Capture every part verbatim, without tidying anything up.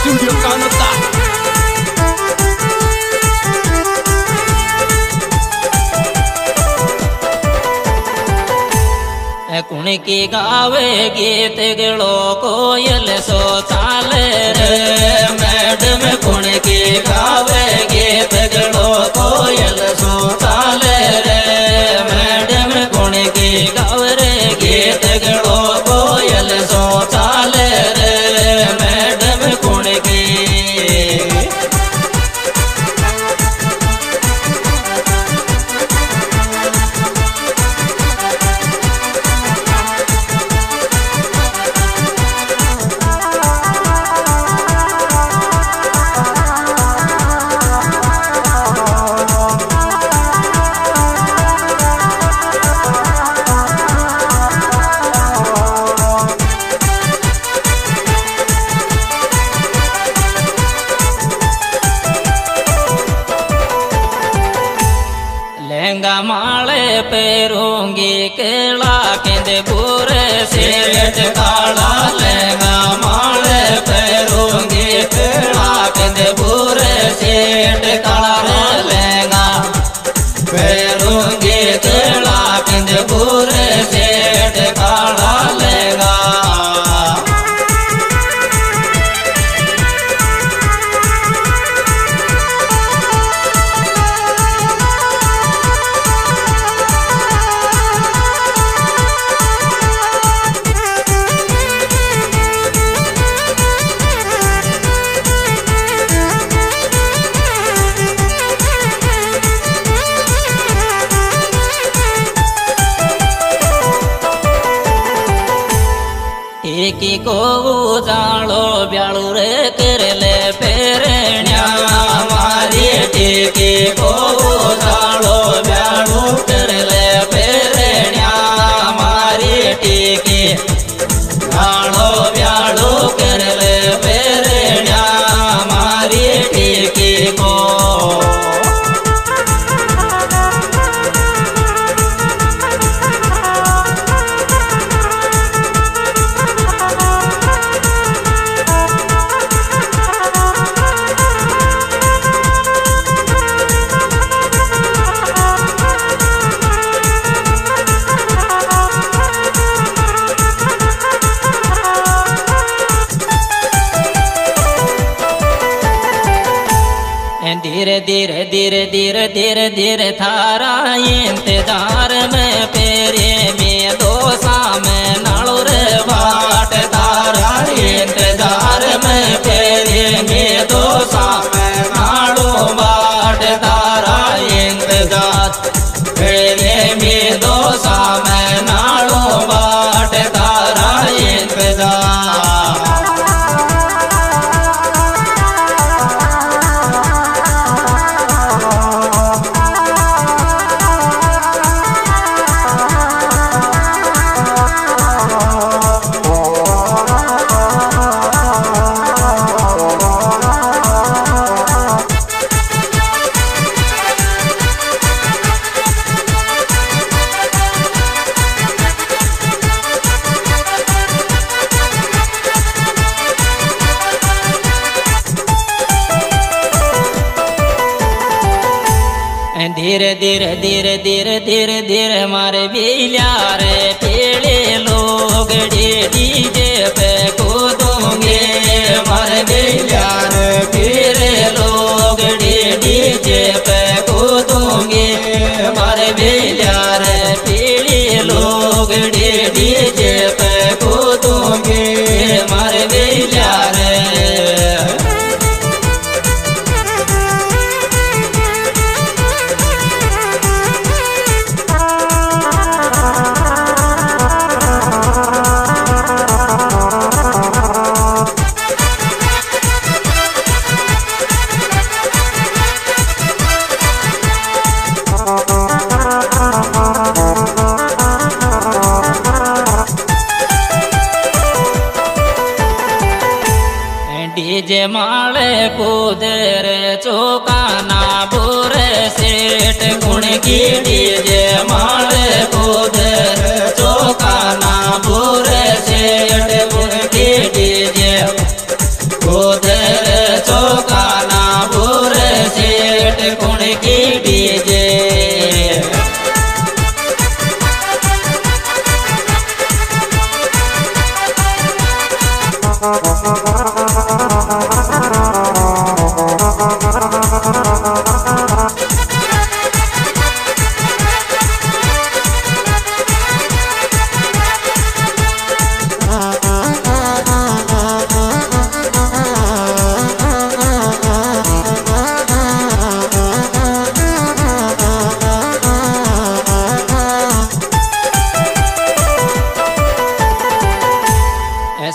Studio Kanota. कुण की गावे गीत गलो कोयल सो चाले रे मैडम कुण की गावे गीत गलो कोयल सो चाले रे मैडम कुण की गावे रे गीत गलो कोयल सो चाले रे मैडम कुण की। लहंगा माले पैरूंगी केला केंदे पूरे सेठ काला लहंगा माले पैरूंगी केला केंदे पूरे सेठ काला लहंगा पैरूंगी केला केंदे पूरे सेठ काला लहंगा। एकी को जालो ब्यालू रे करले पेरण्या मारी टेकी को जालो ब्यालू करले पेरण्या मारी टेकी जालो ब्यालू करले पेरण्या मारी टेकी को। धीरे धीरे धीरे धीरे धीरे धीरे थारा इंतजार में पेरे में दो सामे नालू रे बाट तारा इंतजार में पेरे में दो सामे नालू बाट तारा इंतजार पेरे में दो सामे नालू बाट तारा इंतजार। धीरे धीरे धीरे धीरे धीरे धीरे मारे बिलिया रे पीले लोग डीजे पे कूदूंगे मारे बिलिया रे पीले लोग डीजे पे कूदूंगे मारे बिलिया रे पीले लोग डीजे पे कूदूंगे मारे बिलिया रे। डीजे माले कूदर चौकाना बुरे सेठ गुण की डीजे माले कूदर चौकाना बुरे सेठ गुण की डीजे कूदर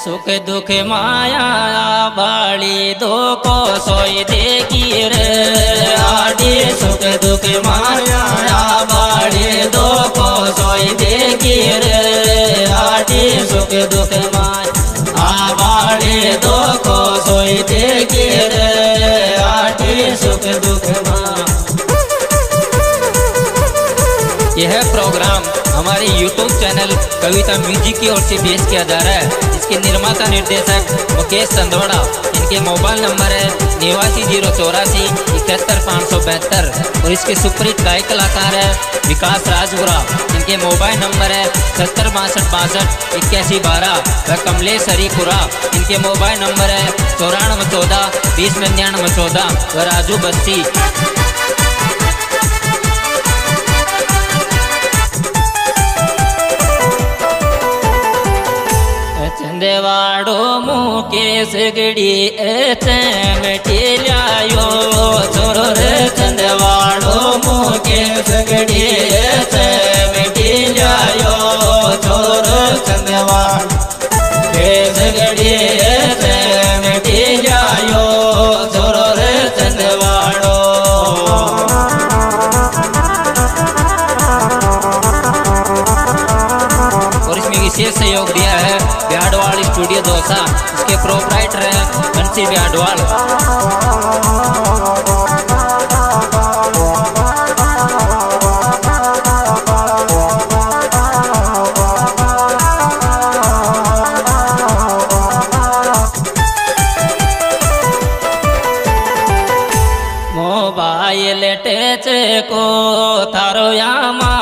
सुख दुख माया बाड़ी दो को सोई देगी रे आड़ी सुख दुख माया बाड़ी दो को सोई देगी रे आड़ी सुख दुख माया बाड़ी दो को सोई देगी रे आड़ी सुख दुख माया। यह प्रोग्राम हमारे यूट्यूब चैनल कविता म्यूजिक की ओर से पेश किया जा रहा है। इसके निर्माता निर्देशक मुकेश संधोड़ा। इनके मोबाइल नंबर है निवासी जीरो चौरासी इकहत्तर पाँच सौ बहत्तर और इसके सुपरहिट गायक कलाकार है विकास राजपुरा। इनके मोबाइल नंबर है सत्तर बासठ बासठ इक्यासी बारह व कमलेश हरिपुरा। इनके मोबाइल नंबर है चौरानवे चौदह बीस निन्यानवे चौदह व राजू बस्ती। चंदेवाड़ो मुकेश गड़ी चमटी लायो छोरो रे चंदेवाड़ो मुकेश गड़ी चमटी लायो छोरो चंदेवाड़ो केश गड़ी चमटी लायो छोरो रे चंदेवाड़ो। और इसमें विशेष सहयोग दिया है ब्याडवाल स्टूडियो दौसा। इसके प्रोपराइटर हैं बंसी ब्याडवाल। मोबाइल टच को थारो या